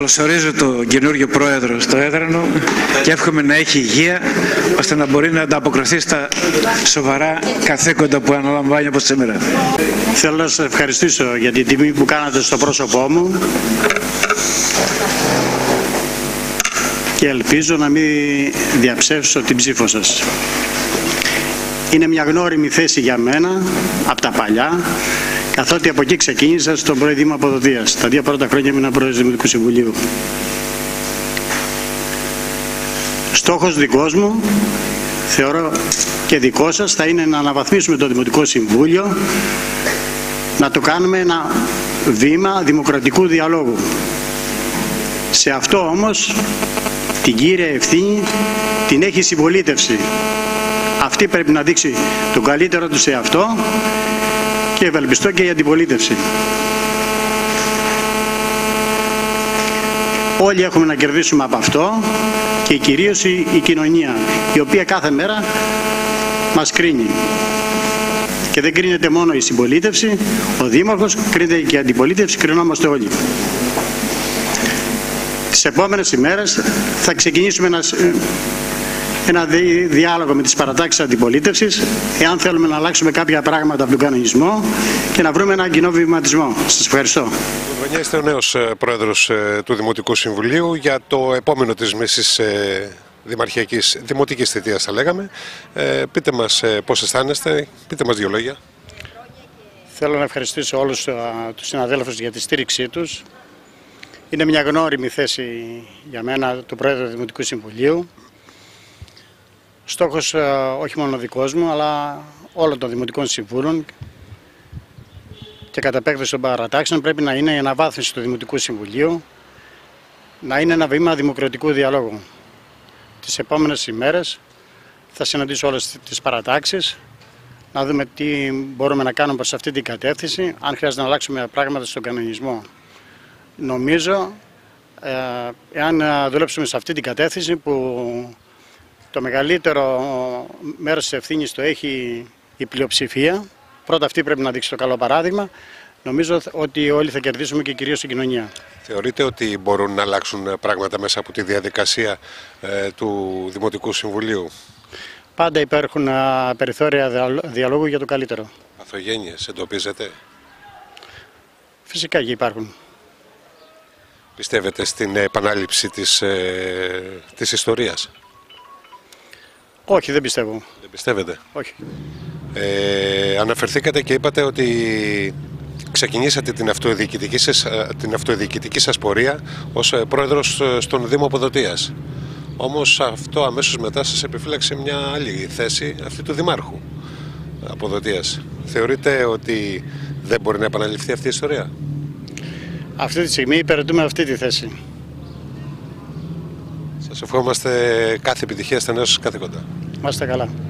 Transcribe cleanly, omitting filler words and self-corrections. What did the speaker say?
Καλωσορίζω τον καινούργιο πρόεδρο στο έδρανο και εύχομαι να έχει υγεία ώστε να μπορεί να ανταποκριθεί στα σοβαρά καθήκοντα που αναλαμβάνει όπως σήμερα. Θέλω να σας ευχαριστήσω για την τιμή που κάνατε στο πρόσωπό μου και ελπίζω να μην διαψεύσω την ψήφο σας. Είναι μια γνώριμη θέση για μένα από τα παλιά, καθότι από εκεί ξεκίνησα στον πρώην Δήμο Αποδοτίας. Τα 2 πρώτα χρόνια ήμουν πρόεδρος Δημοτικού Συμβουλίου. Στόχος δικός μου, θεωρώ και δικό σας, θα είναι να αναβαθμίσουμε το Δημοτικό Συμβούλιο, να το κάνουμε ένα βήμα δημοκρατικού διαλόγου. Σε αυτό όμως την κύρια ευθύνη την έχει η συμπολίτευση. Αυτή πρέπει να δείξει τον καλύτερο του σε αυτό και ευελπιστώ και η αντιπολίτευση. Όλοι έχουμε να κερδίσουμε από αυτό και κυρίως η κοινωνία, η οποία κάθε μέρα μας κρίνει. Και δεν κρίνεται μόνο η συμπολίτευση, ο Δήμαρχος, κρίνεται και η αντιπολίτευση, κρινόμαστε όλοι. Τις επόμενες ημέρες θα ξεκινήσουμε ένα διάλογο με τις παρατάξεις αντιπολίτευσης, εάν θέλουμε να αλλάξουμε κάποια πράγματα από τον κανονισμό και να βρούμε έναν κοινό βηματισμό. Σας ευχαριστώ. Είστε ο νέος πρόεδρος του Δημοτικού Συμβουλίου για το επόμενο της μέσης δημοτικής θητείας, θα λέγαμε. Πείτε μας πώς αισθάνεστε, πείτε μας 2 λόγια. Θέλω να ευχαριστήσω όλους τους συναδέλφους για τη στήριξή τους. Είναι μια γνώριμη θέση για μένα του Πρόεδρου του Δημοτικού Συμβουλίου. Στόχος όχι μόνο δικός μου, αλλά όλων των Δημοτικών Συμβούλων και κατά επέκταση των παρατάξεων πρέπει να είναι η αναβάθμιση του Δημοτικού Συμβουλίου, να είναι ένα βήμα δημοκρατικού διαλόγου. Τις επόμενες ημέρες θα συναντήσω όλες τις παρατάξεις, να δούμε τι μπορούμε να κάνουμε προς αυτή την κατεύθυνση, αν χρειάζεται να αλλάξουμε πράγματα στον κανονισμό. Νομίζω, εάν δουλέψουμε σε αυτή την κατεύθυνση που το μεγαλύτερο μέρος της ευθύνης το έχει η πλειοψηφία, πρώτα αυτή πρέπει να δείξει το καλό παράδειγμα, νομίζω ότι όλοι θα κερδίσουμε και κυρίως η κοινωνία. Θεωρείτε ότι μπορούν να αλλάξουν πράγματα μέσα από τη διαδικασία του Δημοτικού Συμβουλίου? Πάντα υπάρχουν περιθώρια διαλόγου για το καλύτερο. Παθογένειες εντοπίζετε? Φυσικά και υπάρχουν. Πιστεύετε στην επανάληψη της ιστορίας? Όχι, δεν πιστεύω. Δεν πιστεύετε? Όχι. Αναφερθήκατε και είπατε ότι ξεκινήσατε την αυτοδιοικητική σας πορεία ως πρόεδρος στον Δήμο Αποδοτίας. Όμως αυτό αμέσως μετά σας επιφύλαξε μια άλλη θέση, αυτή του Δημάρχου Αποδοτίας. Θεωρείτε ότι δεν μπορεί να επαναληφθεί αυτή η ιστορία? Αυτή τη στιγμή υπηρετούμε αυτή τη θέση. Σας ευχόμαστε κάθε επιτυχία στα νέα σας καθήκοντα. Να είστε καλά.